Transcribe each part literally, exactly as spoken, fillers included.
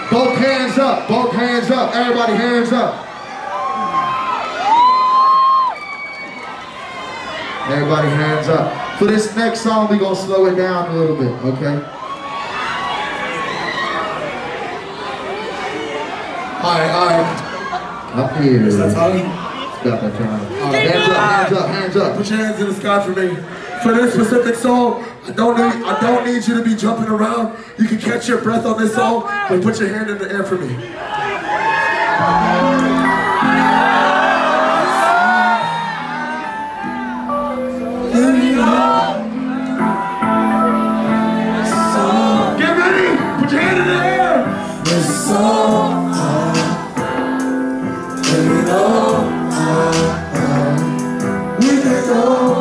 Both hands up, both hands up, everybody hands up. Everybody hands up. For this next song, we're gonna slow it down a little bit, okay? Alright, alright. Up here. Is that time? It's about that time. Alright, hands up, hands up, hands up. Put your hands in the sky for me. For this specific song, I don't need I don't need you to be jumping around. You can catch your breath on this song, but put your hand in the air for me. Get ready! Put your hand in the air! This song, let me know how we can go.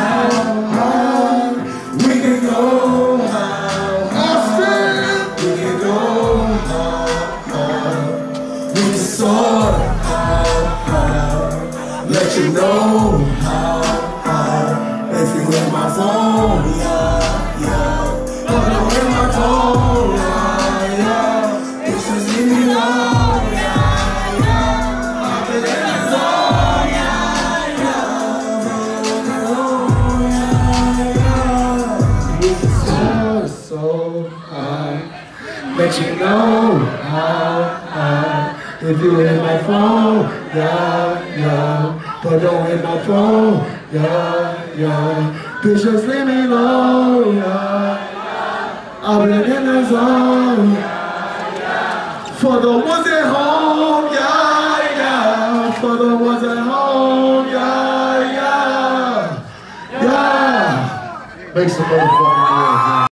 Let you know how, how, if you hit my phone, yeah, yeah. If you hit my phone, yeah, yeah. It's just leave me alone, yeah, yeah. I've been in the zone, yeah, yeah. You can soar so high, let you know how, how. If you hit my phone, yeah, yeah. But don't hit my phone, yeah, yeah. Bitch, just leave me alone, yeah, yeah. I've been in the zone, yeah, yeah. For the ones at home, yeah, yeah. For the ones at home, yeah, yeah, yeah. Make some motherfucking noise,